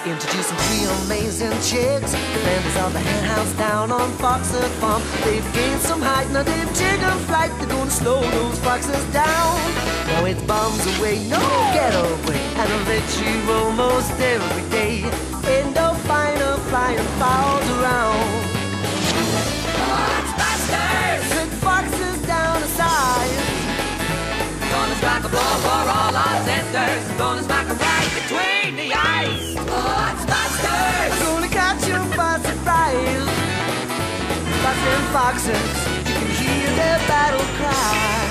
Introducing three amazing chicks, defenders of the hen house down on Foxwood Farm. They've gained some height, now they've taken flight. They're gonna slow those foxes down. Oh, it's bombs away, no getaway, and a victory almost every day. Ain't no finer flying fouls around. Busters! Took foxes down to size. Gonna strike a blow for all our sisters. Gonna smack 'em right between the eyes. Busters! Gonna catch 'em by surprise. Busting foxes, you can hear their battle cry.